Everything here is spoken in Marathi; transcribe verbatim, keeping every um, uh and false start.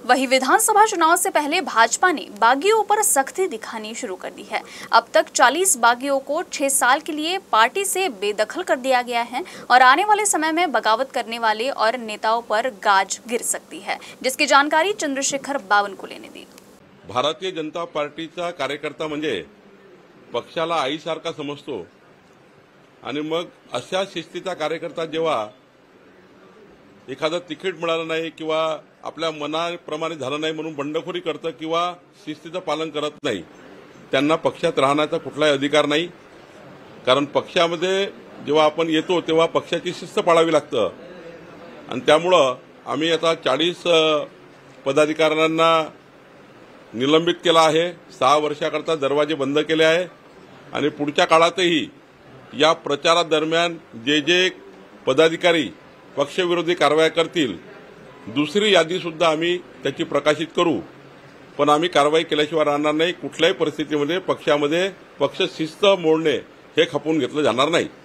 वहीं विधानसभा चुनाव से पहले भाजपा ने बागियों पर सख्ती दिखानी शुरू कर दी है। अब तक चालीस बागियों को छह साल के लिए पार्टी से बेदखल कर दिया गया है और आने वाले समय में बगावत करने वाले और नेताओं पर गाज गिर सकती है, जिसकी जानकारी चंद्रशेखर बावनकुळे ने दी। भारतीय जनता पार्टीचा कार्यकर्ता म्हणजे पक्षाला आईसारखा समजतो आणि मग अशा शिस्तीचा कार्यकर्ता जेव्हा एखादं तिकीट मिळालं नाही किंवा आपल्या मनाप्रमाणे झालं नाही म्हणून बंडखोरी करतं किंवा शिस्तीचं पालन करत नाही, त्यांना पक्षात राहण्याचा कुठलाही अधिकार नाही। कारण पक्षामध्ये जेव्हा आपण येतो तेव्हा पक्षाची शिस्त पाळावी लागतं आणि त्यामुळं आम्ही आता चाळीस पदाधिकाऱ्यांना निलंबित केला आहे, सहा वर्षाकरता दरवाजे बंद केले आहे आणि पुढच्या काळातही या प्रचारादरम्यान जे जे पदाधिकारी पक्षविरोधी कारवाई करतील दुसरी यादी सुद्धा आम्ही त्याची प्रकाशित करू, पण आम्ही कारवाई केल्याशिवाय राहणार नाही। कुठल्याही परिस्थितीमध्ये पक्षामध्ये पक्ष शिस्त मोडणे हे खपून घेतलं जाणार नाही।